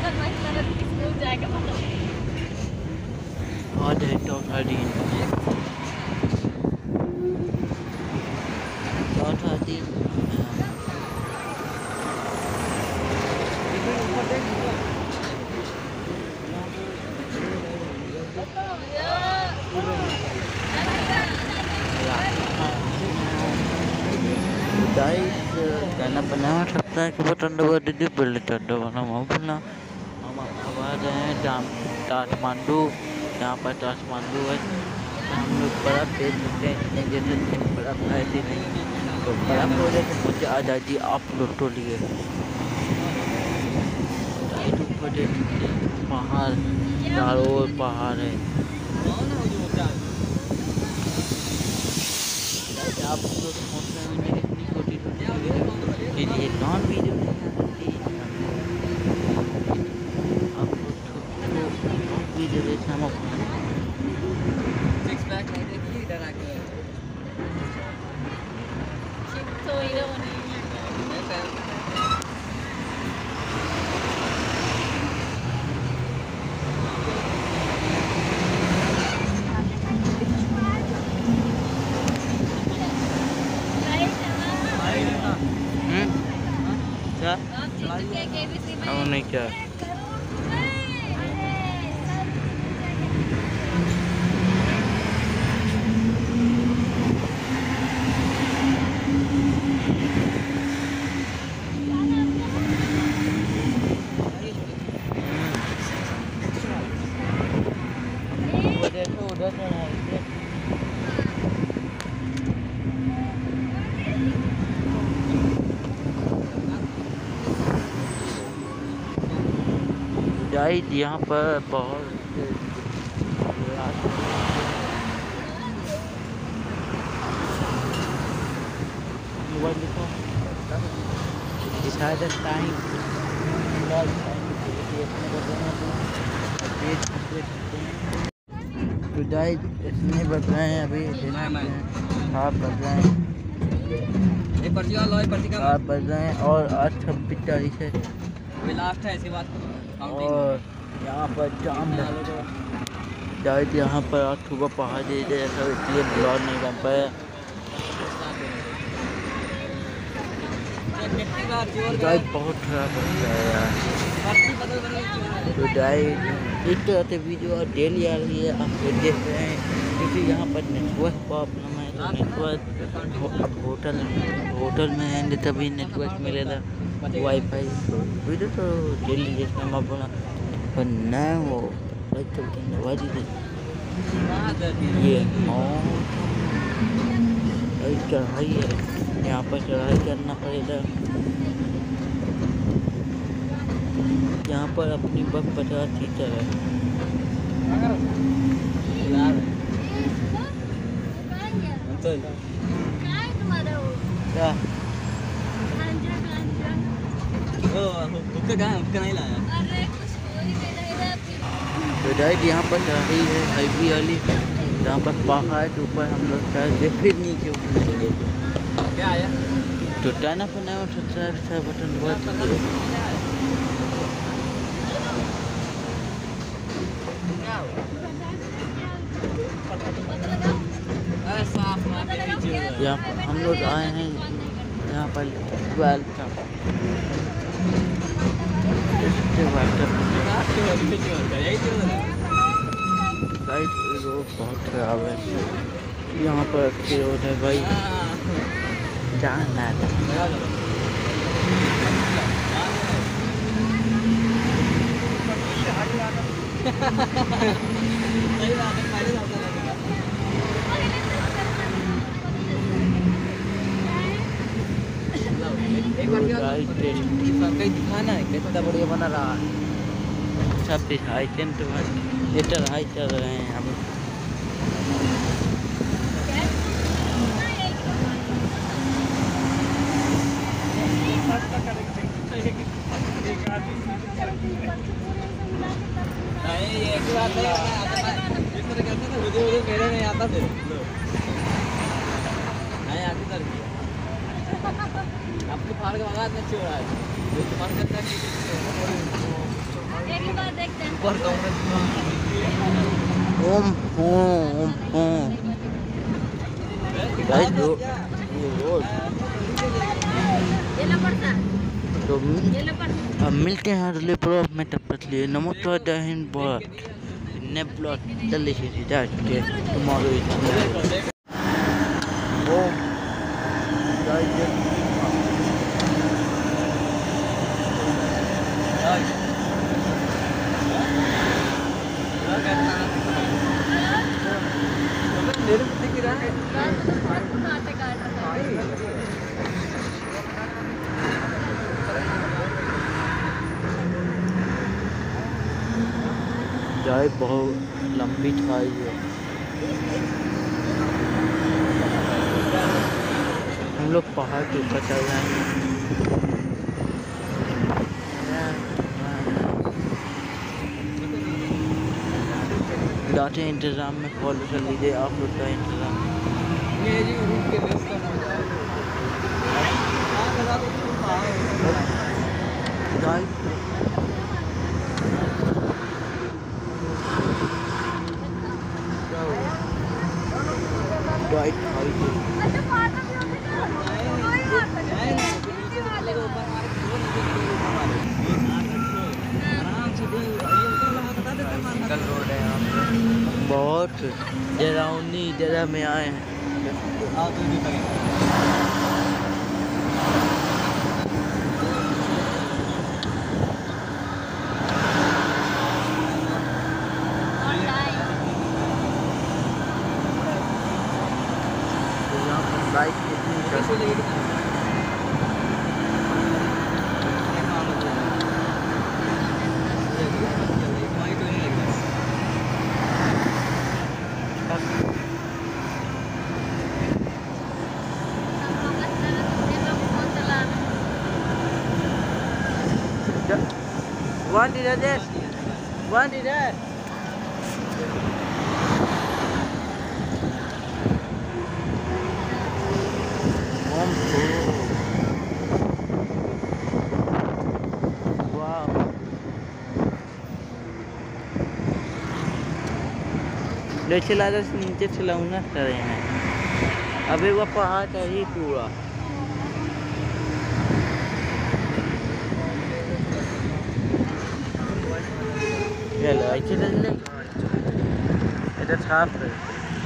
और देखो हरीन गाना बना सकता है कि बटन दबा दीजिए बिल्ली टंडो बना बोलना। हम अब आ रहे हैं काठमांडू। यहाँ पर काठमांडू है, हम लोग बर्फ देख सकते हैं। इतने जैसे बर्फ है ऐसी नहीं, तो बर्फ हो जाए तो मुझे आ जाती आप लोग तो लिए पहाड़, चारों ओर पहाड़ है। आप लोग सोच रहे होंगे इतनी छोटी छोटी वीडियो ये नॉन वीडियो नहीं आ सकती। आप लोग नॉन वीडियो देखना मत क्या नहीं क्या गाइस यहाँ पर बहुत तो गाइस इतने बज रहे हैं अभी, आप बज रहे हैं 7 बज रहे हैं और आज 26 तारीख है लास्ट है ऐसी बात। और यहाँ पर जाम गाइस यहाँ पर आज सुबह पहाड़ दे ऐसा इसलिए ब्लॉग नहीं बन पाया। गाइस बहुत खराब होता है यार। तो गाइस इस तरह से वीडियो डेली आ रही है, आप लोग देख रहे हैं क्योंकि यहाँ पर नेटवर्क प्रॉब्लम है। तो नेटवर्क अब होटल में आएंगे तभी नेटवर्क मिलेगा वाईफाई। तो वीडियो तो डेली देखना मत बोला पर न हो ये चढ़ाई है, यहाँ पर चढ़ाई करना पड़ेगा। यहाँ पर अपनी बस 50 सीटर है। क्या नहीं लाया तो डाइट यहाँ पर चढ़ाई है हाईवे वाली, जहाँ पर पहाड़ के ऊपर हम लोग फिर नहीं क्यों क्या आया तो टाना पर ना सब्सक्राइब बटन बहुत यहाँ पर हम लोग आए हैं। यहाँ पर 12 का रोड बहुत खराब है। यहाँ पर अच्छी रोड है भाई, जाना दिखाना है कितना बढ़िया बना रहा है। सब दिखाई तो हीटर हाई चल रहे हैं हम। मेरे नहीं आता थे आपको फाड़ के मंगा अच्छी हो रहा है। ऊपर ओम गाइस ये रोड तो अब मिलते हैं अगले ब्लॉग में, तब तक लिए नमस्कार, जय हिंद, भारत। ने ब्लॉग जल्दी से tomorrow is चाय बहुत लंबी खाई है। हम लोग पहाड़ के ऊपर चल जाएंगे। जाते इंतज़ाम में फॉलो कर लीजिए आप लोग का इंतज़ाम। बहुत डरावनी जगह में आए हैं। बाइक कितनी One did that. One did that. Wow. नीचे ला नीचे चलाऊंगा कर रहे हैं। अबे वो पहाड़ है ही पूरा। Hello, I didn't like it. It's happened.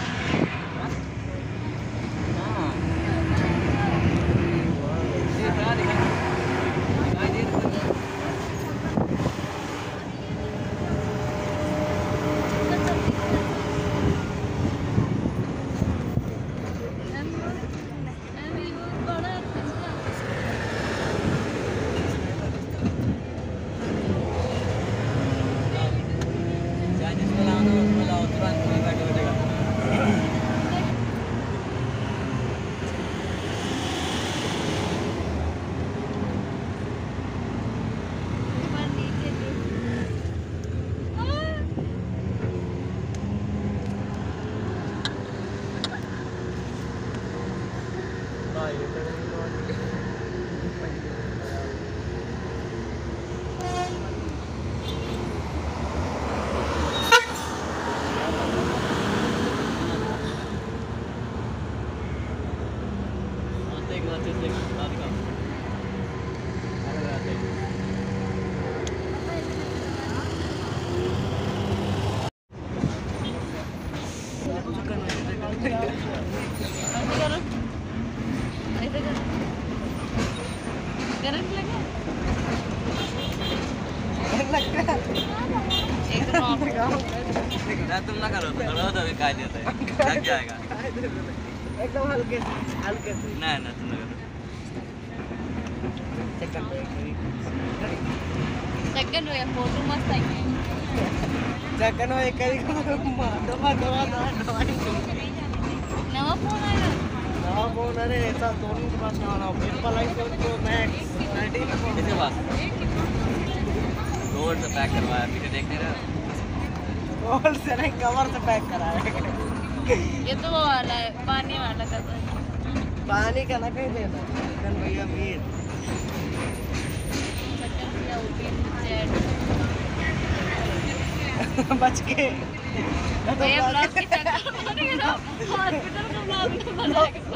तुम ना करो तो काय देता है लग जाएगा एकदम हल्के ना ना तुम ना करो सेकंड हो या फोटो मस्त है सेकंड हो एक करी दवा नवा फोन आया अरे ऐसा दोनों के पास नवा एप्पल आईफोन प्रो मैक्स 13 किसके पास रोड से पैक करवाया पीछे देख नहीं रहा और से नहीं कवर से पैक करा है। ये तो वो वाला है पानी वाला का पानी का ना कहीं देना कन भैया मीर सेकंड या ओपन चैट बच के ये ब्लॉग के चक्कर में हॉस्पिटल का ब्लॉग बना के